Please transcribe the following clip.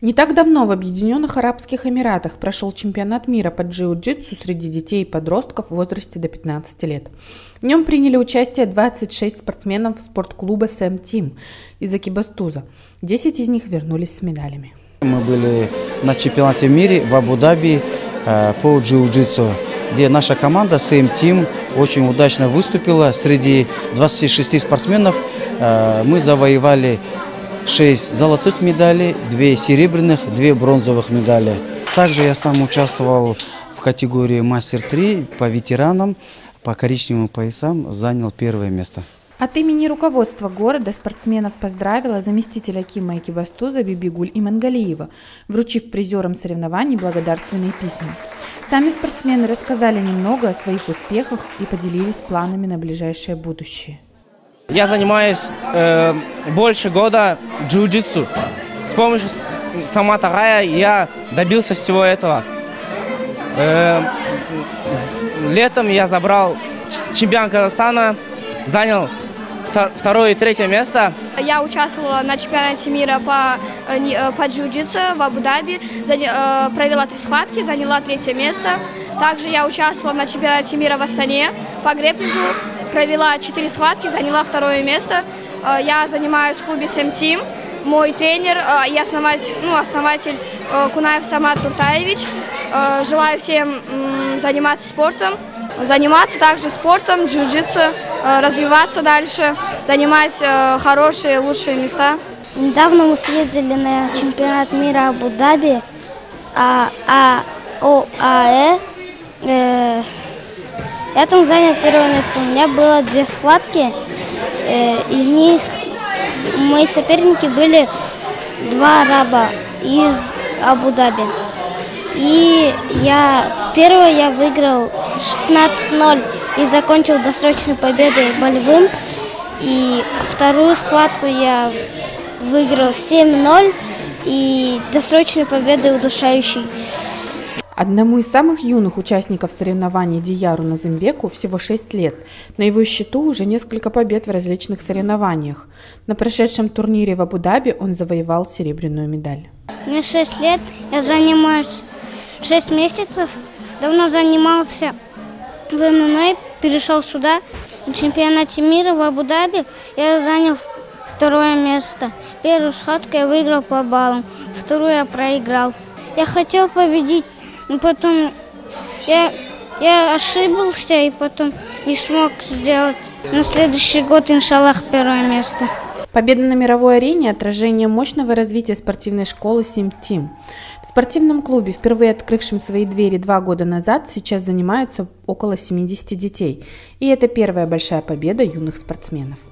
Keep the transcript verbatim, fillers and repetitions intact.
Не так давно в Объединенных Арабских Эмиратах прошел чемпионат мира по джиу-джитсу среди детей и подростков в возрасте до пятнадцати лет. В нем приняли участие двадцать шесть спортсменов спортклуба Сэм Тим из Экибастуза. десять из них вернулись с медалями. Мы были на чемпионате мира в Абу-Даби э, по джиу-джитсу, где наша команда Сэм Тим очень удачно выступила. Среди двадцати шести спортсменов э, мы завоевали шесть золотых медалей, две серебряных, две бронзовых медали. Также я сам участвовал в категории мастер три по ветеранам, по коричневым поясам, занял первое место. От имени руководства города спортсменов поздравила заместитель акима Экибастуза Бибигуль Имангалиева, вручив призерам соревнований благодарственные письма. Сами спортсмены рассказали немного о своих успехах и поделились планами на ближайшее будущее. Я занимаюсь э, больше года джиу-джитсу. С помощью Самата Рая я добился всего этого. Э, летом я забрал чемпион Казахстана, занял второе и третье место. Я участвовала на чемпионате мира по, по джиу-джитсу в Абу-Даби, провела три схватки, заняла третье место. Также я участвовала на чемпионате мира в Астане по грэпплингу, провела четыре схватки, заняла второе место. Я занимаюсь в клубе Сэм Тим. Мой тренер и основатель, ну, основатель Кунаев Самат Туртаевич. Желаю всем заниматься спортом, заниматься также спортом, джиу-джитсу, развиваться дальше, занимать хорошие, лучшие места. Недавно мы съездили на чемпионат мира Абу-Даби, а, а, о, а, э, я там занял первое место. У меня было две схватки, э, из них мои соперники были два араба из Абу-Даби. И я первое я выиграл шестнадцать ноль и закончил досрочной победой болевым. И вторую схватку я выиграл семь ноль и досрочной победой удушающей. Одному из самых юных участников соревнований Дияру Назымбеку всего шесть лет. На его счету уже несколько побед в различных соревнованиях. На прошедшем турнире в Абу-Даби он завоевал серебряную медаль. Мне шесть лет, я занимаюсь шесть месяцев. Давно занимался в эм эм а, перешел сюда. На чемпионате мира в Абу-Даби я занял второе место. Первую схватку я выиграл по баллам, вторую я проиграл. Я хотел победить, но потом я, я ошибался и потом не смог сделать. На следующий год, иншаллах, первое место. Победа на мировой арене – отражение мощного развития спортивной школы Сэм Тим. В спортивном клубе, впервые открывшем свои двери два года назад, сейчас занимаются около семидесяти детей. И это первая большая победа юных спортсменов.